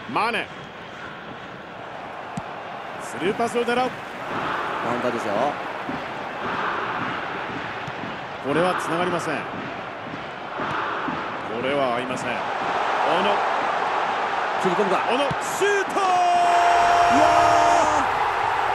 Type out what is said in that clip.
マネ、スルーパスを狙う。 カウンターですよ。 これはつながりません。これは合いません。小野、 切り込むか。 小野シュート。